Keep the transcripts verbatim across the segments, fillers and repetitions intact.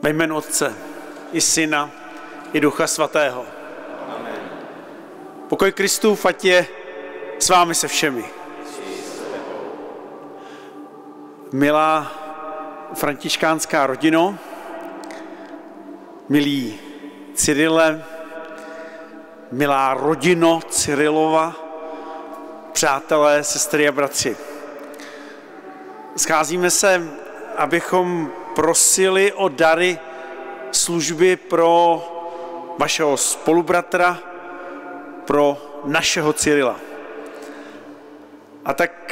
Ve jménu Otce i Syna i Ducha Svatého. Amen. Pokoj Kristův, ať je s vámi se všemi. Milá františkánská rodino, milí Cyrile, milá rodino Cyrilova, přátelé, sestry a bratři. Scházíme se, abychom prosili o dary služby pro vašeho spolubratra, pro našeho Cyrila. A tak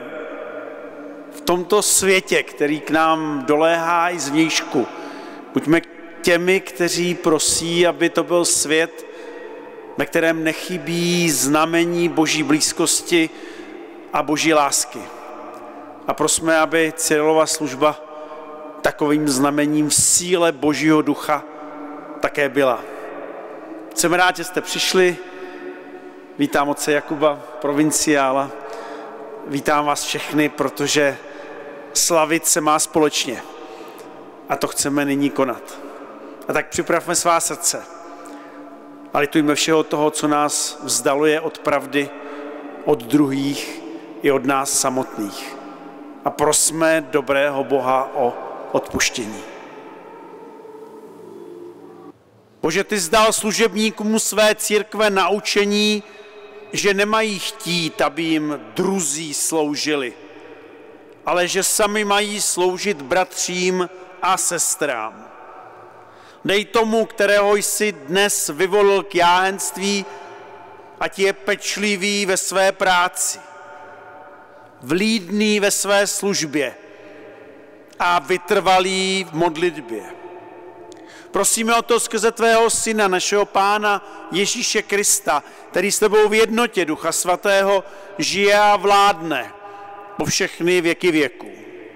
v tomto světě, který k nám doléhá i zvnějšku, buďme těmi, kteří prosí, aby to byl svět, ve kterém nechybí znamení Boží blízkosti a Boží lásky. A prosme, aby Cyrilova služba takovým znamením v síle Božího ducha také byla. Jsem rád, že jste přišli. Vítám otce Jakuba, provinciála. Vítám vás všechny, protože slavit se má společně. A to chceme nyní konat. A tak připravme svá srdce. A litujme všeho toho, co nás vzdaluje od pravdy, od druhých i od nás samotných. A prosme dobrého Boha o odpuštění. Bože, ty zdal služebníkům své církve naučení, že nemají chtít, aby jim druzí sloužili, ale že sami mají sloužit bratřím a sestrám. Dej tomu, kterého jsi dnes vyvolil k jáhenství, ať je pečlivý ve své práci, vlídný ve své službě a vytrvalý v modlitbě. Prosíme o to skrze tvého Syna, našeho Pána Ježíše Krista, který s tebou v jednotě Ducha Svatého žije a vládne po všechny věky věků.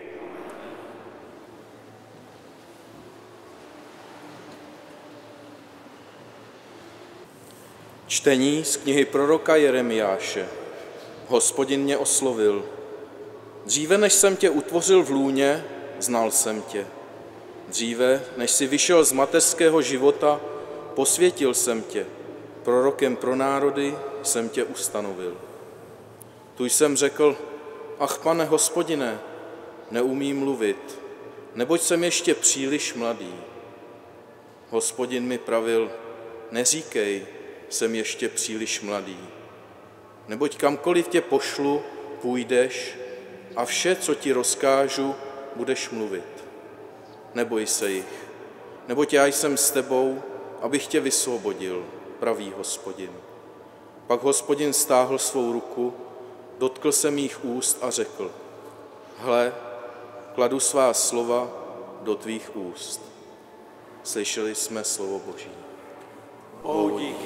Čtení z knihy proroka Jeremiáše. Hospodin mě oslovil. Dříve, než jsem tě utvořil v lůně, znal jsem tě. Dříve, než jsi vyšel z mateřského života, posvětil jsem tě. Prorokem pro národy jsem tě ustanovil. Tu jsem řekl, ach, Pane Hospodine, neumím mluvit, neboť jsem ještě příliš mladý. Hospodin mi pravil, neříkej, jsem ještě příliš mladý. Neboť kamkoliv tě pošlu, půjdeš a vše, co ti rozkážu, budeš mluvit. Neboj se jich, neboť já jsem s tebou, abych tě vysvobodil, pravý Hospodin. Pak Hospodin stáhl svou ruku, dotkl se mých úst a řekl, hle, kladu svá slova do tvých úst. Slyšeli jsme slovo Boží. Bohu díky.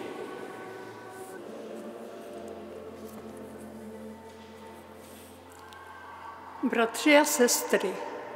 Bratři a sestry,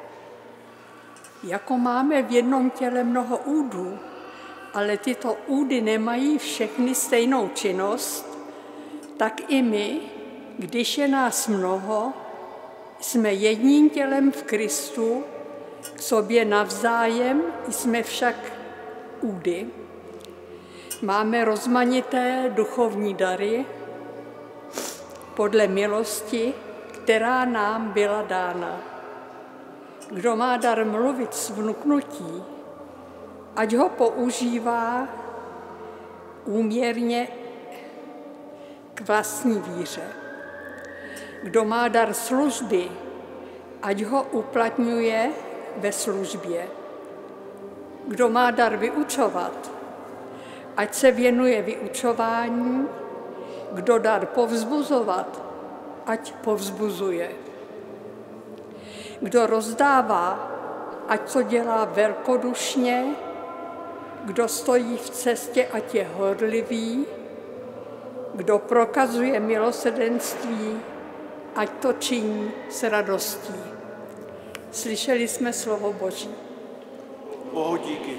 jako máme v jednom těle mnoho údů, ale tyto údy nemají všechny stejnou činnost, tak i my, když je nás mnoho, jsme jedním tělem v Kristu, k sobě navzájem jsme však údy. Máme rozmanité duchovní dary podle milosti, která nám byla dána. Kdo má dar mluvit s vnuknutí, ať ho používá úměrně k vlastní víře. Kdo má dar služby, ať ho uplatňuje ve službě. Kdo má dar vyučovat, ať se věnuje vyučování. Kdo dar povzbuzovat, ať povzbuzuje. Kdo rozdává, ať to dělá velkodušně. Kdo stojí v cestě, ať je horlivý. Kdo prokazuje milosrdenství, ať to činí s radostí. Slyšeli jsme slovo Boží. Bohu díky.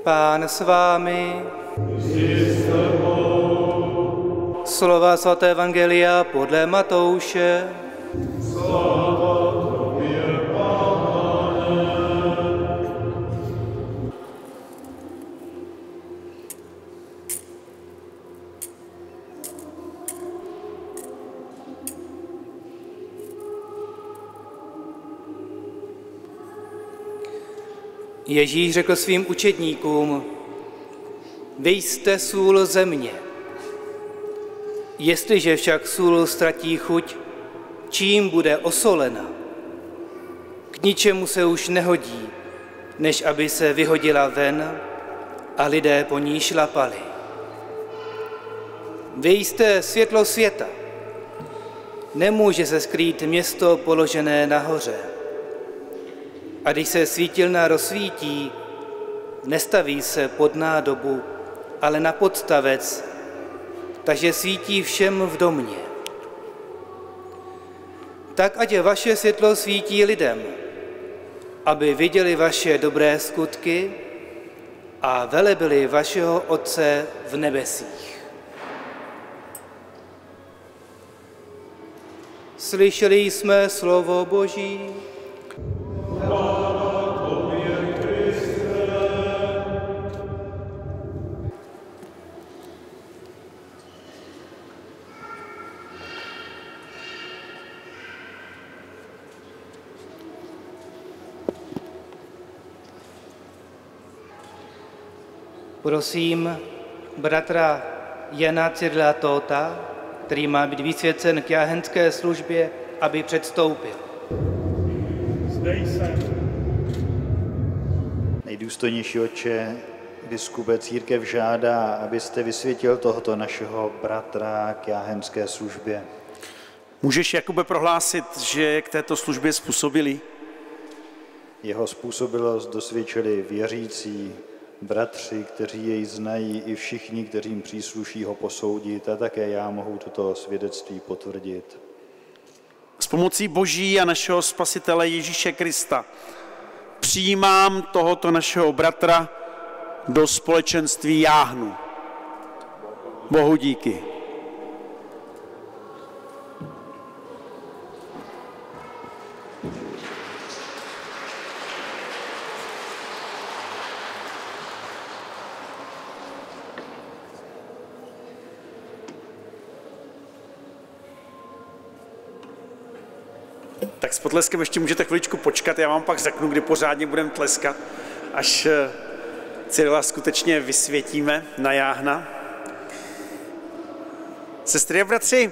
Pán s vámi. Slova svaté evangelia podle Matouše. Ježíš řekl svým učedníkům: Vy jste sůl země. Jestliže však sůl ztratí chuť, čím bude osolena? K ničemu se už nehodí, než aby se vyhodila ven a lidé po ní šlapali. Vy jste světlo světa. Nemůže se skrýt město položené nahoře. A když se svítilna rozsvítí, nestaví se pod nádobu, ale na podstavec, takže svítí všem v domě. Tak ať vaše světlo svítí lidem, aby viděli vaše dobré skutky a velebili vašeho Otce v nebesích. Slyšeli jsme slovo Boží. Prosím bratra Jana Cyrila Tóta, který má být vysvěcen k jáhenské službě, aby předstoupil. Zde jsem. Nejdůstojnější otče, biskupe, církev žádá, abyste vysvětil tohoto našeho bratra k jáhenské službě. Můžeš, Jakube, prohlásit, že je k této službě způsobilý? Jeho způsobilost dosvědčili věřící, bratři, kteří jej znají, i všichni, kterým přísluší ho posoudit, a také já mohu toto svědectví potvrdit. S pomocí Boží a našeho Spasitele Ježíše Krista přijímám tohoto našeho bratra do společenství jáhnu. Bohu díky. Tak s potleskem ještě můžete chviličku počkat, já vám pak řeknu, kdy pořádně budeme tleskat, až Cyrila skutečně vysvětíme na jáhna. Sestry a bratři,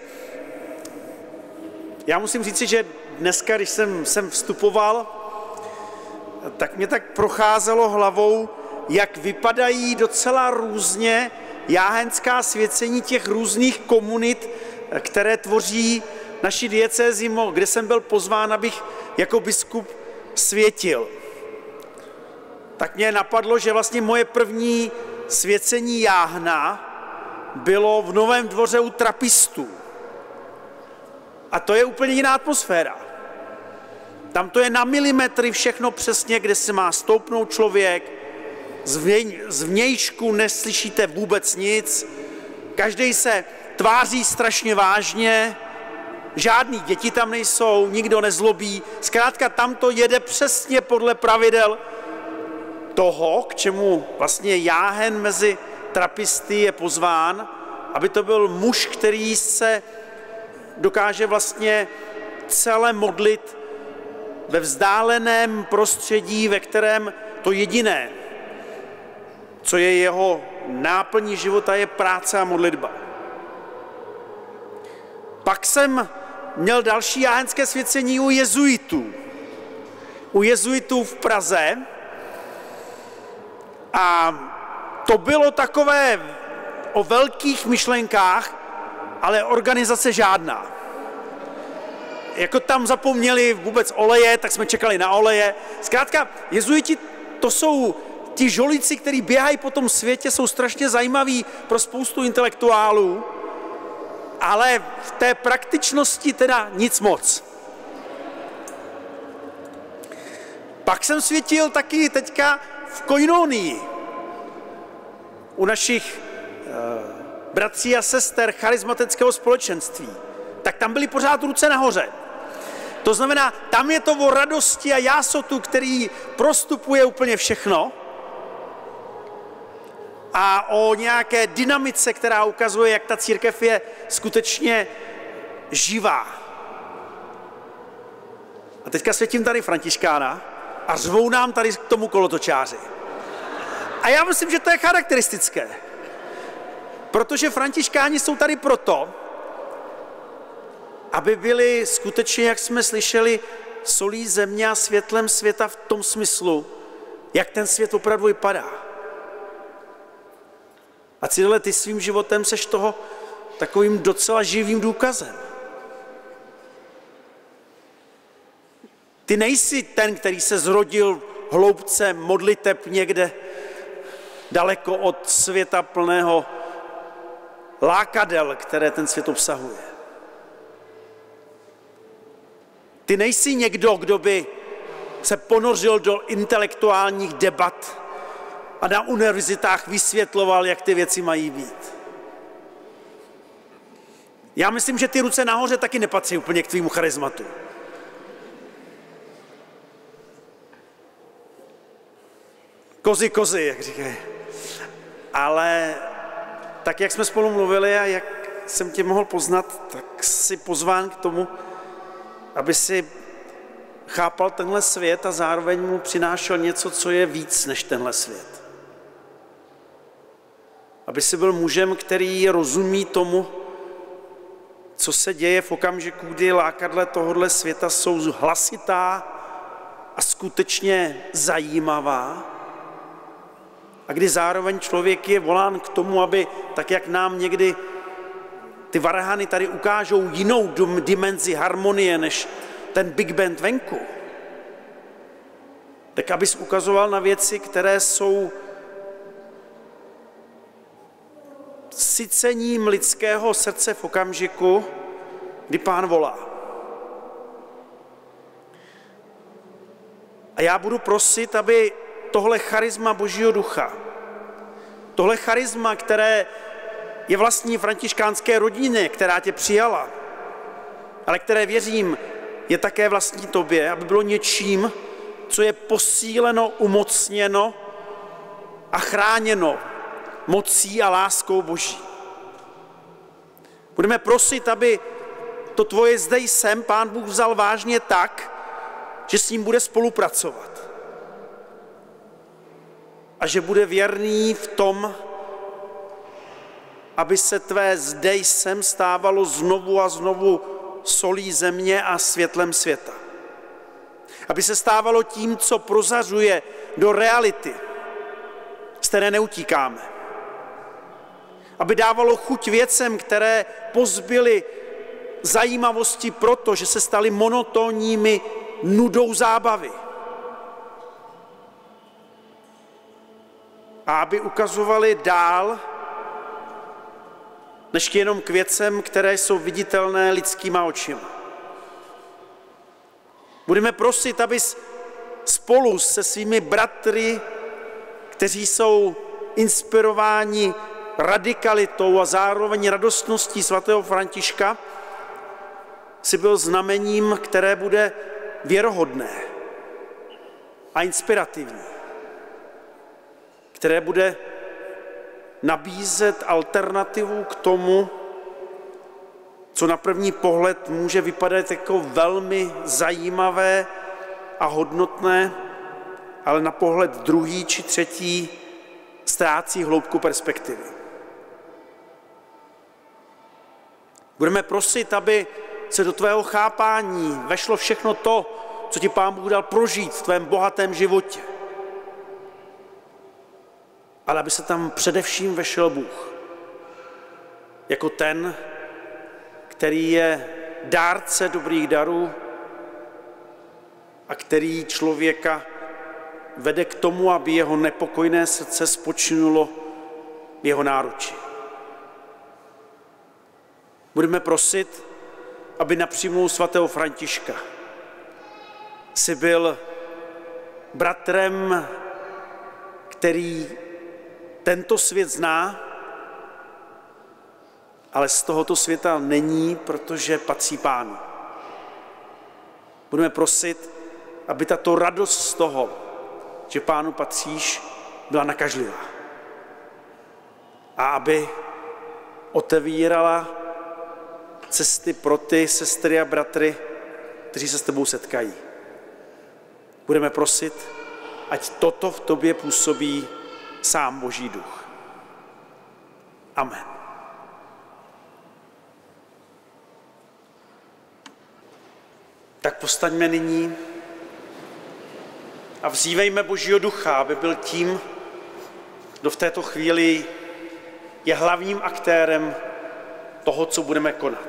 já musím říci, že dneska, když jsem sem vstupoval, tak mě tak procházelo hlavou, jak vypadají docela různě jáhenská svěcení těch různých komunit, které tvoří naši diecézi, kde jsem byl pozván, abych jako biskup světil. Tak mě napadlo, že vlastně moje první svěcení jáhna bylo v Novém Dvoře u trapistů. A to je úplně jiná atmosféra. Tam to je na milimetry všechno přesně, kde se má stoupnout člověk, z vnějšku neslyšíte vůbec nic, každý se tváří strašně vážně, žádný děti tam nejsou, nikdo nezlobí. Zkrátka tam to jede přesně podle pravidel toho, k čemu vlastně jáhen mezi trapisty je pozván, aby to byl muž, který se dokáže vlastně celé modlit ve vzdáleném prostředí, ve kterém to jediné, co je jeho náplní života, je práce a modlitba. Pak jsem měl další jáhenské svěcení u jezuitů. U jezuitů v Praze. A to bylo takové o velkých myšlenkách, ale organizace žádná. Jako tam zapomněli vůbec oleje, tak jsme čekali na oleje. Zkrátka, jezuiti to jsou ti žolíci, kteří běhají po tom světě, jsou strašně zajímaví pro spoustu intelektuálů, ale v té praktičnosti teda nic moc. Pak jsem světil taky teďka v koinonii. u našich uh, bratří a sester charismatického společenství, tak tam byly pořád ruce nahoře. To znamená, tam je to o radosti a jásotu, který prostupuje úplně všechno a o nějaké dynamice, která ukazuje, jak ta církev je skutečně živá. A teďka světím tady Františkána a řvou nám tady k tomu kolotočáři. A já myslím, že to je charakteristické. Protože Františkáni jsou tady proto, aby byli skutečně, jak jsme slyšeli, solí země a světlem světa v tom smyslu, jak ten svět opravdu vypadá. A Cyrile, ty svým životem seš toho takovým docela živým důkazem. Ty nejsi ten, který se zrodil hloubce modliteb někde daleko od světa plného lákadel, které ten svět obsahuje. Ty nejsi někdo, kdo by se ponořil do intelektuálních debat a na univerzitách vysvětloval, jak ty věci mají být. Já myslím, že ty ruce nahoře taky nepatří úplně k tvýmu charizmatu. Kozy, kozy, jak říkají. Ale tak, jak jsme spolu mluvili a jak jsem tě mohl poznat, tak jsi pozván k tomu, aby si chápal tenhle svět a zároveň mu přinášel něco, co je víc než tenhle svět. Aby si byl mužem, který rozumí tomu, co se děje v okamžiku, kdy lákadle tohohle světa jsou hlasitá a skutečně zajímavá. A kdy zároveň člověk je volán k tomu, aby, tak jak nám někdy ty varhany tady ukážou jinou dimenzi harmonie než ten Big Band venku, tak abys ukazoval na věci, které jsou sycením lidského srdce v okamžiku, kdy Pán volá. A já budu prosit, aby tohle charisma Božího ducha, tohle charisma, které je vlastní františkánské rodině, která tě přijala, ale které věřím, je také vlastní tobě, aby bylo něčím, co je posíleno, umocněno a chráněno mocí a láskou Boží. Budeme prosit, aby to tvoje zde jsem Pán Bůh vzal vážně tak, že s ním bude spolupracovat. A že bude věrný v tom, aby se tvé zde jsem stávalo znovu a znovu solí země a světlem světa. Aby se stávalo tím, co prozařuje do reality, z které neutíkáme. Aby dávalo chuť věcem, které pozbyly zajímavosti proto, že se staly monotónními nudou zábavy. A aby ukazovali dál, než jenom k věcem, které jsou viditelné lidskýma očima. Budeme prosit, abys spolu se svými bratry, kteří jsou inspirováni radikalitou a zároveň radostností svatého Františka, si byl znamením, které bude věrohodné a inspirativní, které bude nabízet alternativu k tomu, co na první pohled může vypadat jako velmi zajímavé a hodnotné, ale na pohled druhý či třetí ztrácí hloubku perspektivy. Budeme prosit, aby se do tvého chápání vešlo všechno to, co ti Pán Bůh dal prožít v tvém bohatém životě. Ale aby se tam především vešel Bůh. Jako ten, který je dárce dobrých darů a který člověka vede k tomu, aby jeho nepokojné srdce spočinulo v jeho náruči. Budeme prosit, aby na přímluvu svatého Františka si byl bratrem, který tento svět zná, ale z tohoto světa není, protože patří Pánu. Budeme prosit, aby tato radost z toho, že Pánu patříš, byla nakažlivá. A aby otevírala cesty pro ty sestry a bratry, kteří se s tebou setkají. Budeme prosit, ať toto v tobě působí sám Boží duch. Amen. Tak postaňme nyní a vzývejme Božího ducha, aby byl tím, kdo v této chvíli je hlavním aktérem toho, co budeme konat.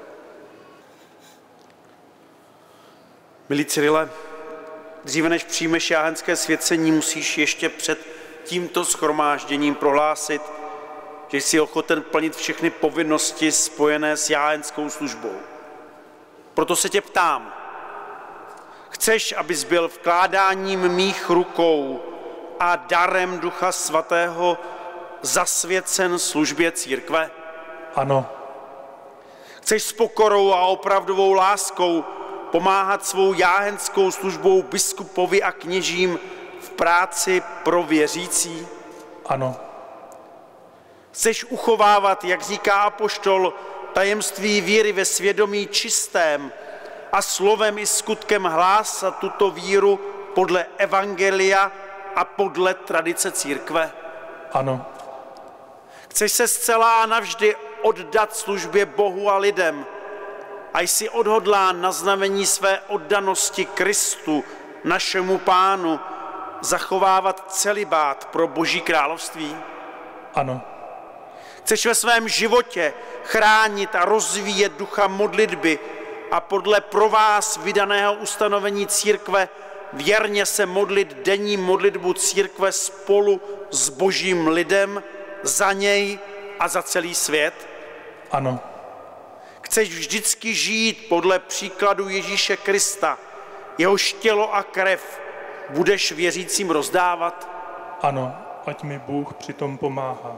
Milý Cyrile, dříve než přijmeš jáhenské svěcení, musíš ještě před tímto shromážděním prohlásit, že jsi ochoten plnit všechny povinnosti spojené s jáhenskou službou. Proto se tě ptám, chceš, abys byl vkládáním mých rukou a darem Ducha Svatého zasvěcen službě církve? Ano. Chceš s pokorou a opravdovou láskou pomáhat svou jáhenskou službou biskupovi a kněžím v práci pro věřící? Ano. Chceš uchovávat, jak říká apoštol, tajemství víry ve svědomí čistém a slovem i skutkem hlásat tuto víru podle evangelia a podle tradice církve? Ano. Chceš se zcela a navždy oddat službě Bohu a lidem a jsi odhodlán na znamení své oddanosti Kristu, našemu Pánu, zachovávat celibát pro Boží království? Ano. Chceš ve svém životě chránit a rozvíjet ducha modlitby a podle pro vás vydaného ustanovení církve věrně se modlit denní modlitbu církve spolu s Božím lidem, za něj a za celý svět? Ano. Chceš vždycky žít podle příkladu Ježíše Krista, jehož tělo a krev budeš věřícím rozdávat? Ano, ať mi Bůh přitom pomáhá.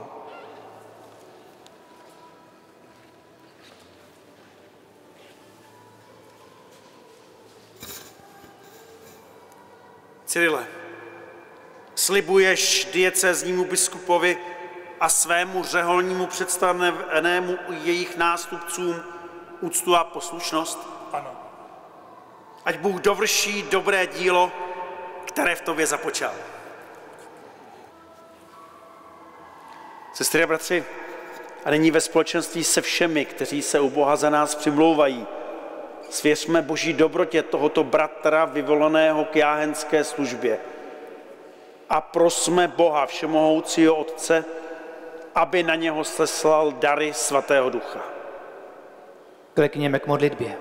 Cyrile, slibuješ diecéznímu biskupovi a svému řeholnímu představenému jejich nástupcům úctu a poslušnost? Ano. Ať Bůh dovrší dobré dílo, které v tobě započal. Sestry a bratři, a nyní ve společenství se všemi, kteří se u Boha za nás přimlouvají, svěřme Boží dobrotě tohoto bratra vyvolaného k jáhenské službě a prosme Boha všemohoucího Otce, aby na něho seslal dary Svatého Ducha. Klekněme k modlitbě.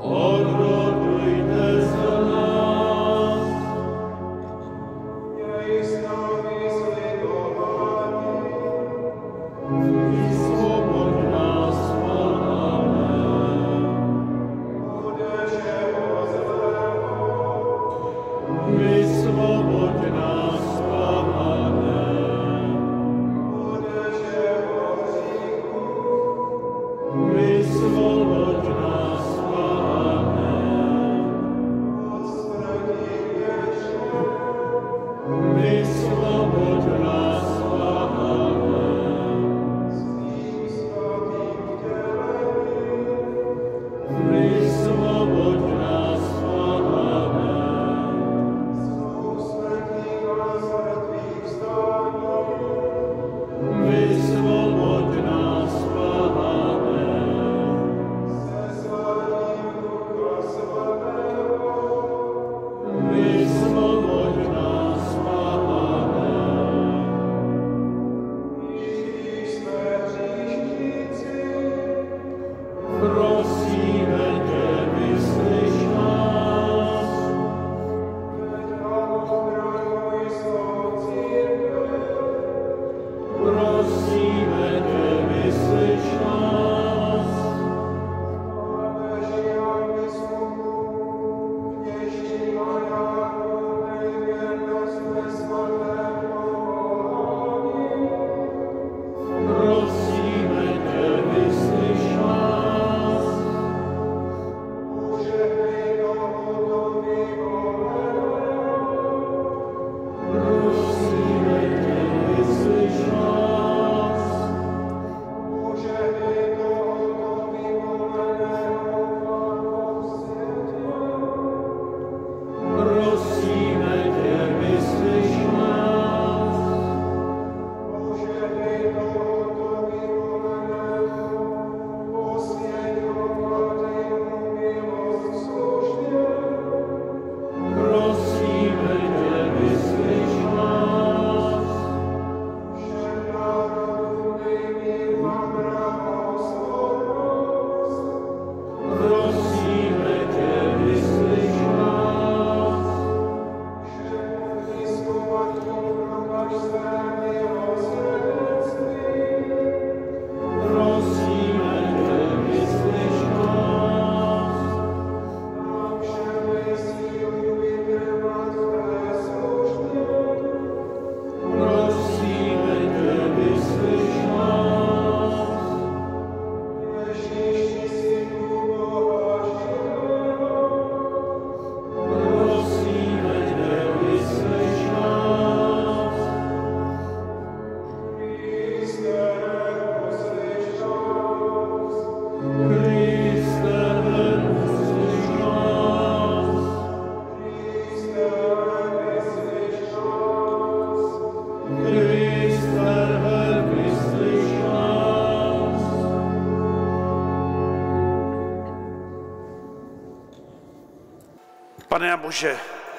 Pane a Bože,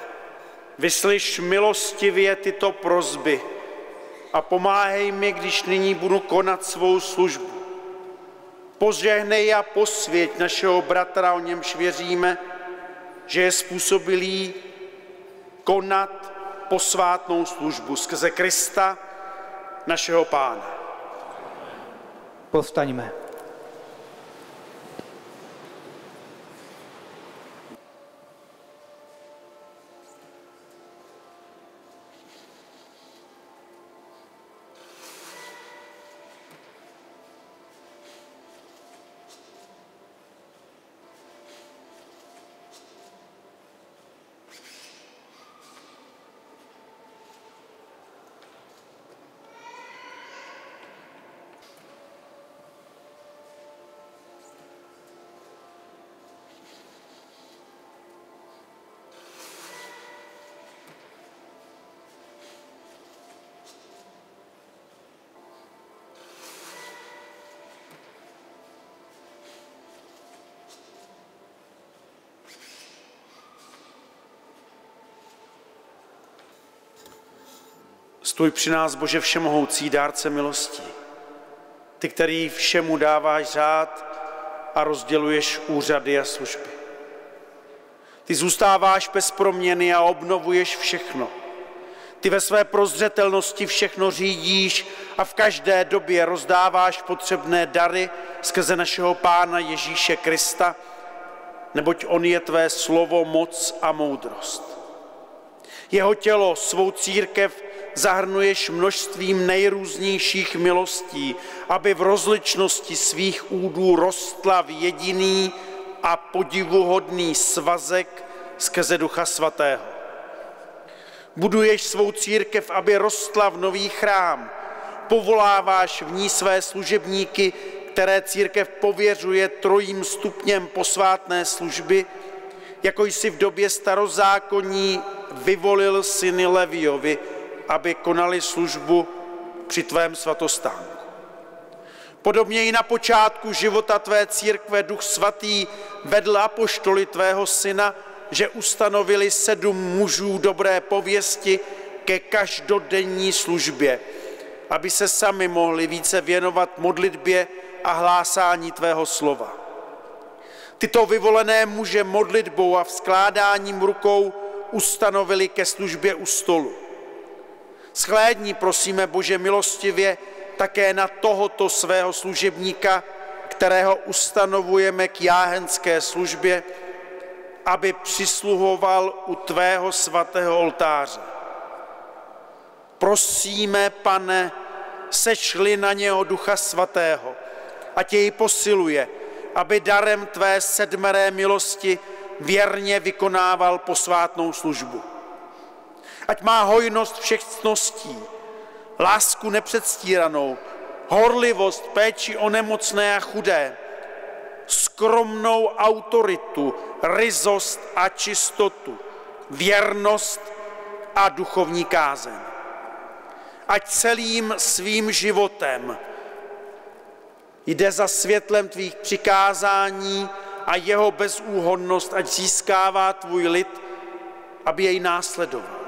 vyslyš milostivě tyto prosby a pomáhej mi, když nyní budu konat svou službu. Požehnej a posvěť našeho bratra, o němž věříme, že je způsobilý konat posvátnou službu skrze Krista, našeho Pána. Povstaňme. Stůj při nás, Bože všemohoucí, dárce milostí. Ty, který všemu dáváš řád a rozděluješ úřady a služby. Ty zůstáváš bez proměny a obnovuješ všechno. Ty ve své prozřetelnosti všechno řídíš a v každé době rozdáváš potřebné dary skrze našeho Pána Ježíše Krista, neboť on je tvé slovo, moc a moudrost. Jeho tělo, svou církev, zahrnuješ množstvím nejrůznějších milostí, aby v rozličnosti svých údů rostla v jediný a podivuhodný svazek skrze Ducha Svatého. Buduješ svou církev, aby rostla v nový chrám. Povoláváš v ní své služebníky, které církev pověřuje trojím stupněm posvátné služby, jako jsi v době starozákonní vyvolil syny Leviovi, aby konali službu při tvém svatostánku. Podobně i na počátku života tvé církve Duch Svatý vedl apoštoly tvého syna, že ustanovili sedm mužů dobré pověsti ke každodenní službě, aby se sami mohli více věnovat modlitbě a hlásání tvého slova. Tyto vyvolené muže modlitbou a vzkládáním rukou ustanovili ke službě u stolu. Shlédni, prosíme, Bože milostivě, také na tohoto svého služebníka, kterého ustanovujeme k jáhenské službě, aby přisluhoval u tvého svatého oltáře. Prosíme, Pane, sešli na něho Ducha Svatého, ať jej posiluje, aby darem tvé sedmeré milosti věrně vykonával posvátnou službu. Ať má hojnost všech ctností, lásku nepředstíranou, horlivost, péči o nemocné a chudé, skromnou autoritu, ryzost a čistotu, věrnost a duchovní kázeň. Ať celým svým životem jde za světlem tvých přikázání a jeho bezúhonnost, ať získává tvůj lid, aby jej následoval.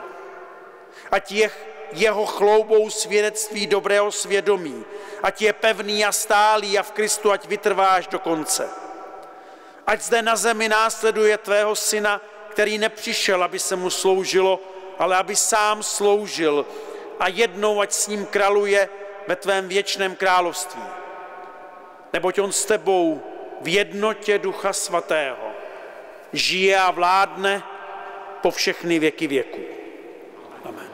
Ať je jeho chloubou svědectví dobrého svědomí, ať je pevný a stálý a v Kristu ať vytrváš do konce. Ať zde na zemi následuje tvého syna, který nepřišel, aby se mu sloužilo, ale aby sám sloužil a jednou ať s ním králuje ve tvém věčném království. Neboť on s tebou v jednotě Ducha Svatého žije a vládne po všechny věky věků. Amen.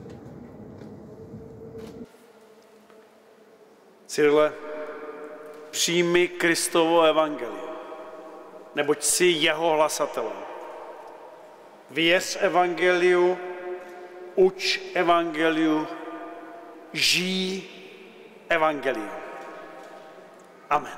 Cyrile, přijmi Kristovo evangelium, neboť jsi jeho hlasatelem. Věř evangeliu, uč evangeliu, žij evangeliu. Amen.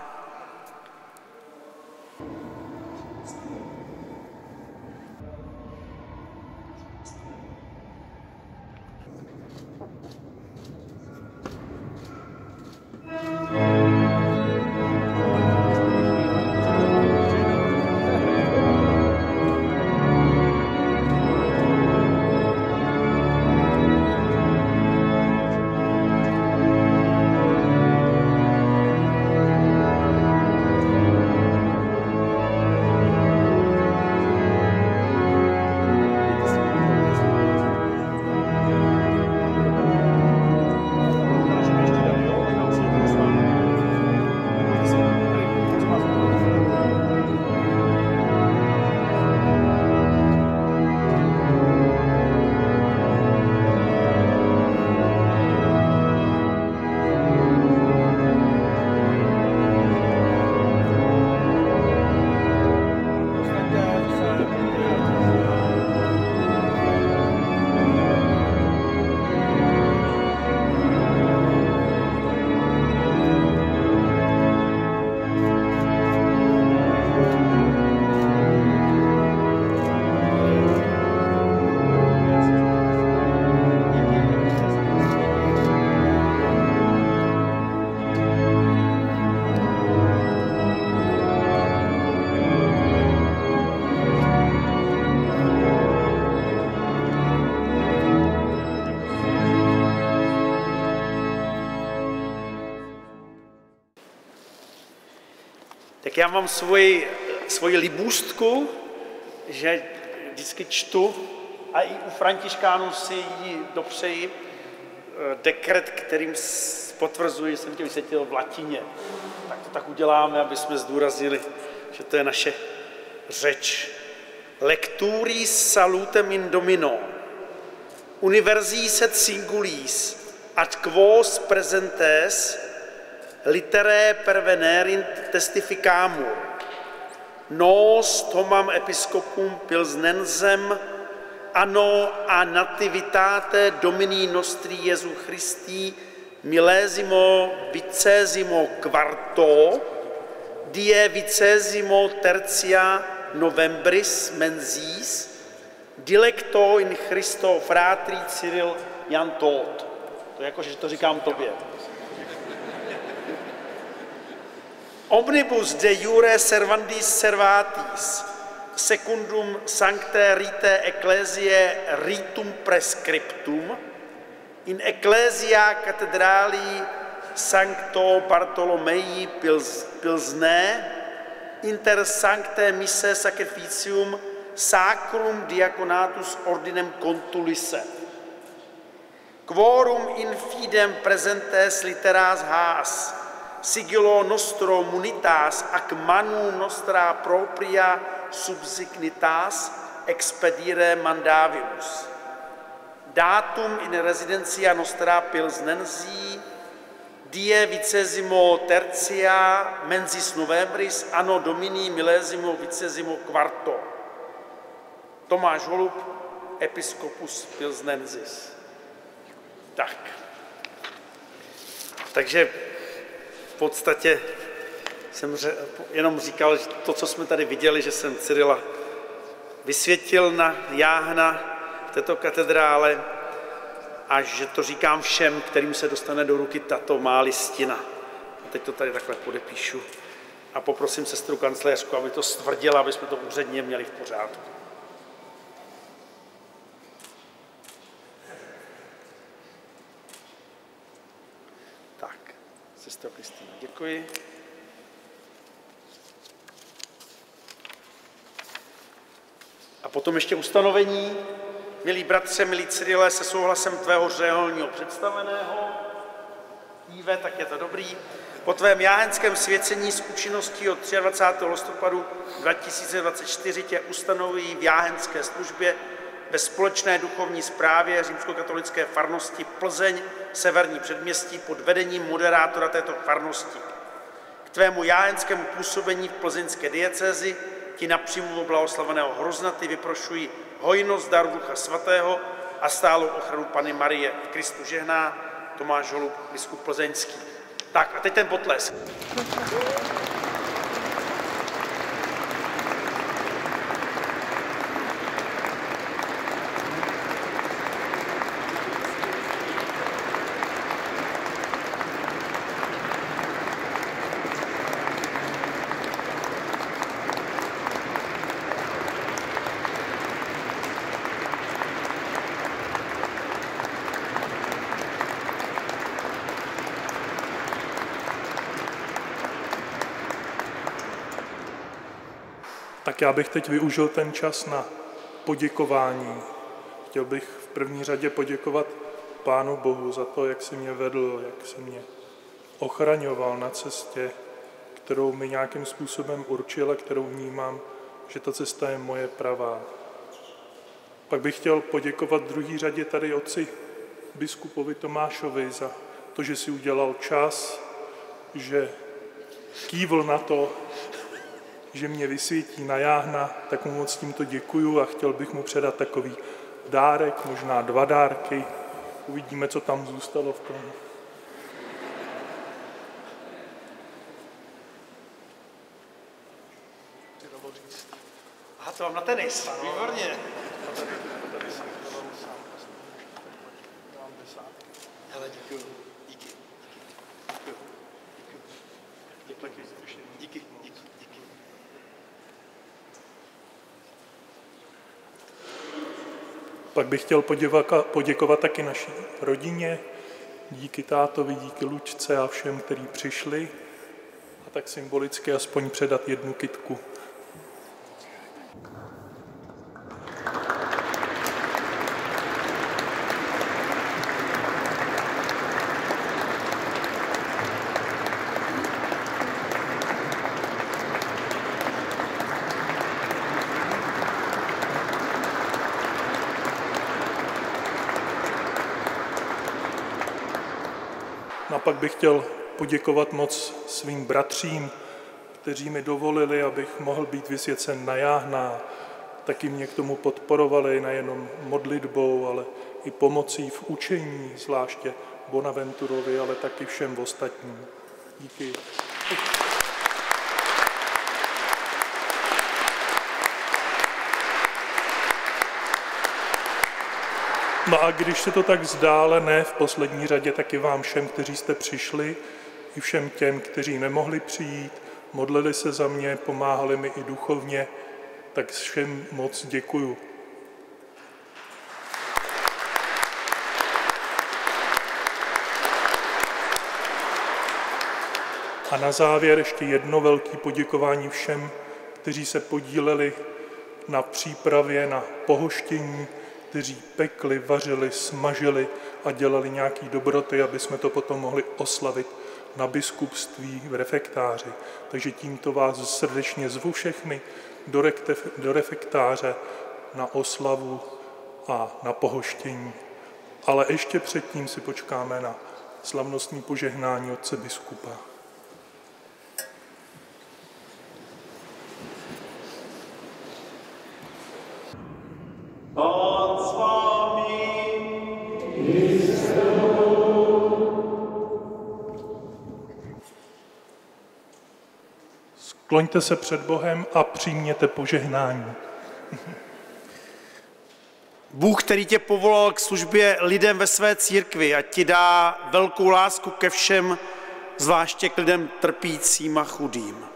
Tak já mám svoji, svoji libůstku, že vždycky čtu a i u Františkánů si ji dopřeji, dekret, kterým potvrzuji, že jsem tě vysvětlil v latině. Tak to tak uděláme, aby jsme zdůraznili, že to je naše řeč. Lecturis salutem in domino, universis et singulis, ad quos presentes literae pervenerint testificamur, nos Thomam episcopum Pilsnensem anno a nativitate Domini nostri Jesu Christi millesimo vicesimo quarto die vicesimo tertia novembris mensis dilecto in Christo fratri Cyril Jan Todt. To je jako, že to říkám tobě. Omnibus de jure servandis servatis, secundum sanctae rite ecclesiae ritum prescriptum, in ecclesia cathedrali Sancto Bartolomei Pilsné, inter sanctae mise sacrificium sacrum diaconatus ordinem contulisse. Quorum in fidem presentes litteras haas, sigillo nostro munitas ac manu nostra propria subsignitas expedire mandavimus. Datum in residentia nostra Pilsnensi die vicesimo tertia mensis novembris anno domini millesimo vicesimo quarto. Tomáš Holub, episcopus Pilsnensis. Tak. Takže v podstatě jsem jenom říkal, že to, co jsme tady viděli, že jsem Cyrila vysvětil na jáhna této katedrále a že to říkám všem, kterým se dostane do ruky tato má listina. A teď to tady takhle podepíšu a poprosím sestru kancléřku, aby to stvrdila, aby jsme to úředně měli v pořádku. Tak, sestra Kristýna, děkuji. A potom ještě ustanovení. Milí bratře, milí Cyrile, se souhlasem tvého řeholního představeného, Jíve, tak je to dobrý, po tvém jáhenském svěcení s účinností od dvacátého třetího listopadu dva tisíce dvacet čtyři tě ustanovují v jáhenské službě ve společné duchovní správě římskokatolické farnosti Plzeň, Severní předměstí pod vedením moderátora této farnosti, tvému jáhenskému působení v plzeňské diecézi ti na přímluvu blahoslaveného Hroznaty vyprošuji hojnost daru Ducha Svatého a stálou ochranu Panny Marie. V Kristu žehná Tomáš Holub, biskup plzeňský. Tak a teď ten potlesk. Tak já bych teď využil ten čas na poděkování. Chtěl bych v první řadě poděkovat Pánu Bohu za to, jak si mě vedl, jak si mě ochraňoval na cestě, kterou mi nějakým způsobem určil a kterou vnímám, že ta cesta je moje pravá. Pak bych chtěl poděkovat v druhé řadě tady otci biskupovi Tomášovi za to, že si udělal čas, že kývl na to, že mě vysvětí na jáhna, tak mu moc tímto děkuju a chtěl bych mu předat takový dárek, možná dva dárky. Uvidíme, co tam zůstalo v tom. Aha, to mám na tenis. Výborně. Hele, děkuju. Díky. Děkuju. Díky. Díky. Díky. Pak bych chtěl poděkovat, poděkovat taky naší rodině, díky tátovi, díky Lučce a všem, kteří přišli. A tak symbolicky aspoň předat jednu kytku. A pak bych chtěl poděkovat moc svým bratřím, kteří mi dovolili, abych mohl být vysvěcen na jáhna. Taky mě k tomu podporovali nejenom modlitbou, ale i pomocí v učení, zvláště Bonaventurovi, ale taky všem ostatním. Díky. No a když se to tak zdá, ale ne v poslední řadě, taky vám všem, kteří jste přišli, i všem těm, kteří nemohli přijít, modlili se za mě, pomáhali mi i duchovně, tak všem moc děkuju. A na závěr ještě jedno velké poděkování všem, kteří se podíleli na přípravě, na pohoštění, kteří pekli, vařili, smažili a dělali nějaké dobroty, aby jsme to potom mohli oslavit na biskupství v refektáři. Takže tímto vás srdečně zvu všechny do, rektef, do refektáře na oslavu a na pohoštění. Ale ještě předtím si počkáme na slavnostní požehnání otce biskupa. Pán s vámi. Skloňte se před Bohem a přijměte požehnání. Bůh, který tě povolal k službě lidem ve své církvi, ať ti dá velkou lásku ke všem, zvláště k lidem trpícím a chudým.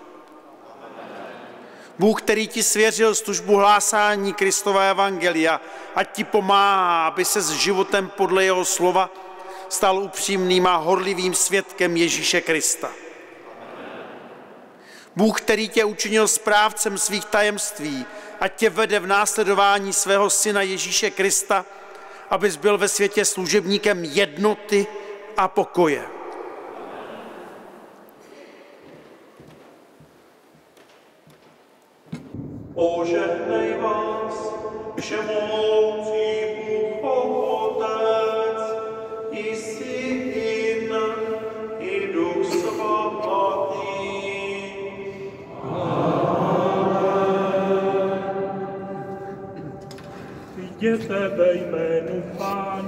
Bůh, který ti svěřil službu hlásání Kristova evangelia, ať ti pomáhá, aby se s životem podle jeho slova stal upřímným a horlivým svědkem Ježíše Krista. Bůh, který tě učinil správcem svých tajemství, ať tě vede v následování svého syna Ježíše Krista, abys byl ve světě služebníkem jednoty a pokoje. Požehnej vás, všemohoucí Bůh Otec, i Syn, i Duch Svatý. je tebe jménu Páně.